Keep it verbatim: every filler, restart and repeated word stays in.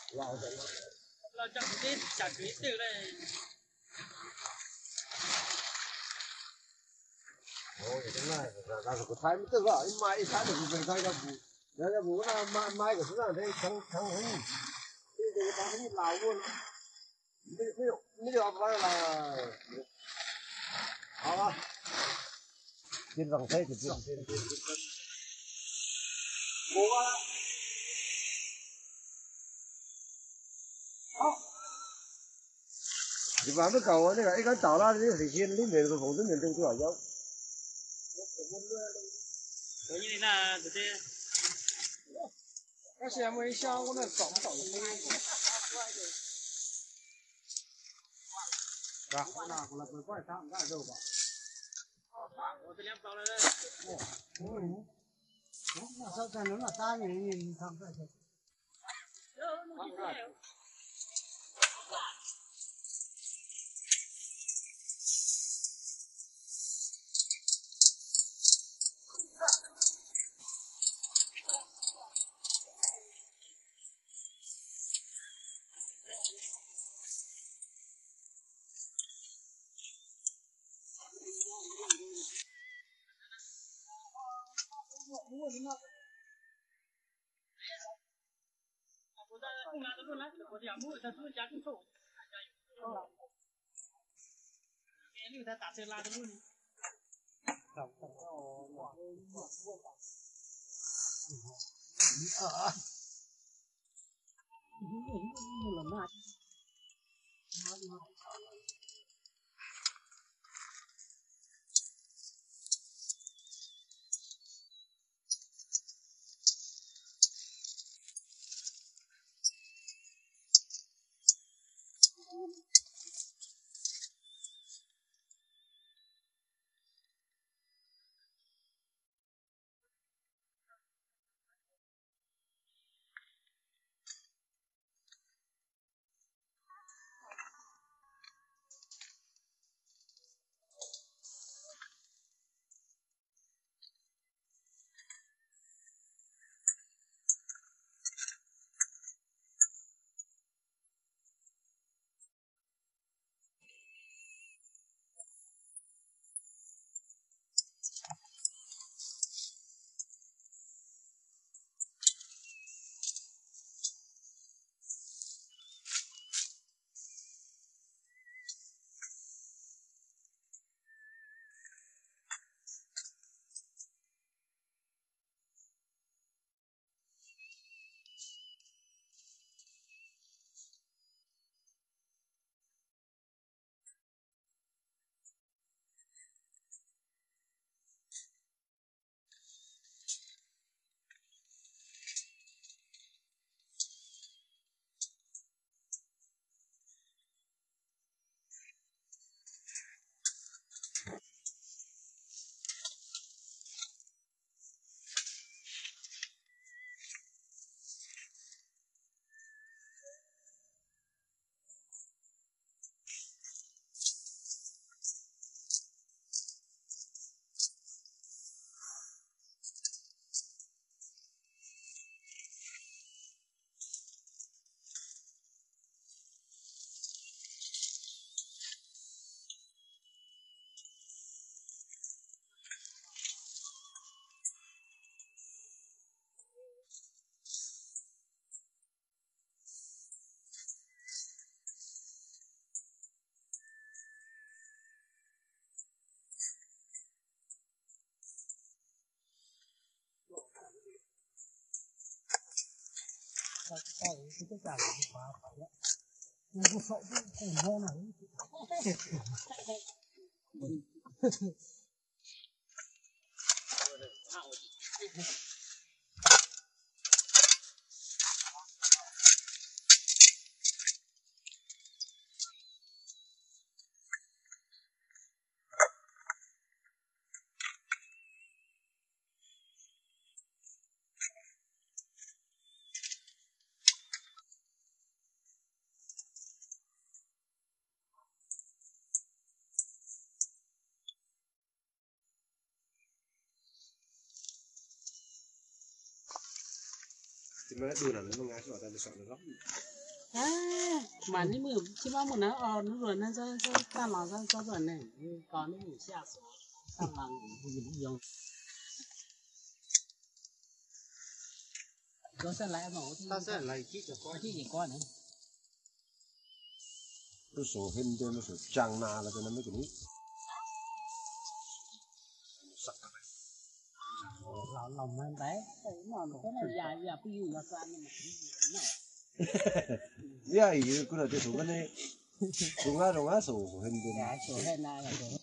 là chẳng biết chả biết từ đây. Ôi cái này là là có thái mới tức là mai thái được về thay ra bù. Đây là bù là mai mai của chúng ta đây thằng thằng ấy. Cái cái ta cái lào luôn. Ví dụ ví dụ phải là à trên vòng xe thì trên trên trên bố à thì vào cái cầu này cái cái tàu ra thì thì trên lúc này rồi phụ đến miền trung tôi ở đâu Cái như là thế cái xe mới sao có nó cổng cổng ra nào là phải quay sang ra đâu vậy sao ta nó là ta nhìn nhìn thằng vậy người ta tạt la luôn. ờ cái cái cái phá phải đấy nhưng có sợ cũng ngon này mà đưa là nó ngay chỗ ta được nó lắm à mà những người chỉ bao một nó ờ nó rồi nó sẽ sẽ ta làm ra cho rồi này còn những người xa số ta làm gì cũng dùng có sẽ lại mà ta sẽ lại chỉ cho con chỉ gì con nữa nó số hình cho nó số trăng na là cho nó mới cáiนี้ lòng lòng man đấy mà cái này dài giờ bây giờ giờ sao nhưng mà yeah, you could have just won it. Runga runga so hình cho nó số hình này là số